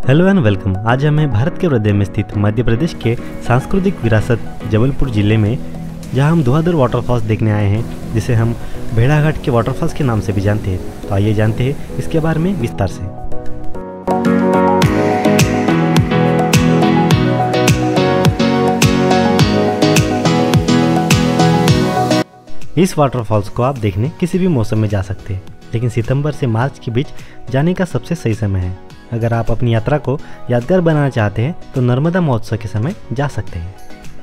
Hello and welcome. आज हम हैं भारत के हृदय में स्थित मध्य प्रदेश के सांस्कृतिक विरासत जबलपुर जिले में, जहां हम धुआंधार वाटरफॉल्स देखने आए हैं, जिसे हम भेड़ाघाट के वाटरफॉल्स के नाम से भी जानते हैं। तो आइए जानते हैं इसके बारे में विस्तार से। इस वाटरफॉल्स को आप देखने किसी भी मौसम में जा सकते हैं, लेकिन सितंबर से मार्च के बीच जाने का सबसे सही समय है। अगर आप अपनी यात्रा को यादगार बनाना चाहते हैं तो नर्मदा महोत्सव के समय जा सकते हैं।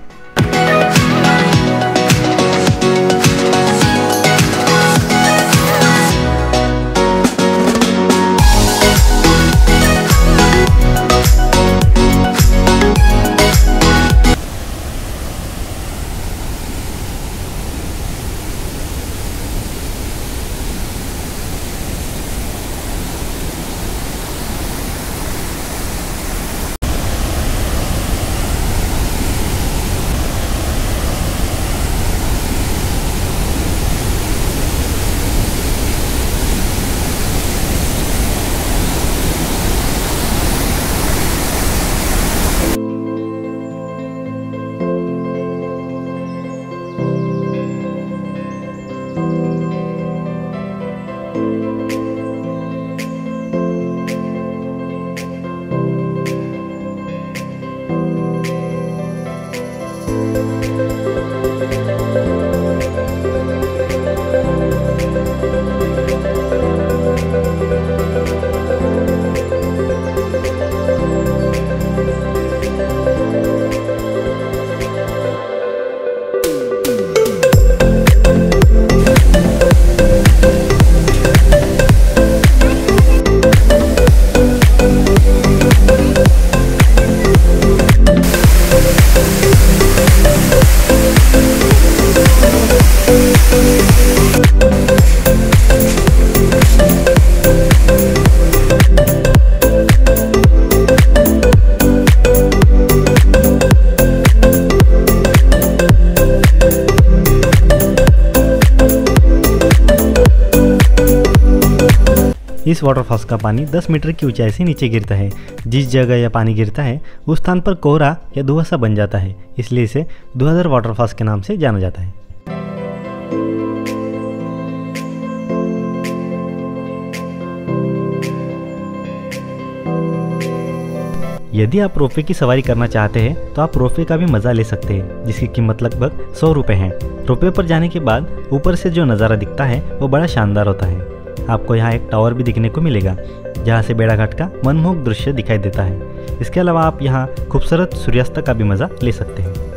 इस वाटरफॉल्स का पानी 10 मीटर की ऊंचाई से नीचे गिरता है। जिस जगह यह पानी गिरता है उस स्थान पर कोहरा या धुआंसा बन जाता है, इसलिए इसे धुआंधार वाटरफॉल्स के नाम से जाना जाता है। यदि आप रोपवे की सवारी करना चाहते हैं तो आप रोपवे का भी मजा ले सकते हैं, जिसकी कीमत लगभग 100 रुपये है। रोपवे पर जाने के बाद ऊपर से जो नज़ारा दिखता है वो बड़ा शानदार होता है। आपको यहाँ एक टावर भी दिखने को मिलेगा, जहाँ से भेड़ाघाट का मनमोहक दृश्य दिखाई देता है। इसके अलावा आप यहाँ खूबसूरत सूर्यास्त का भी मजा ले सकते हैं।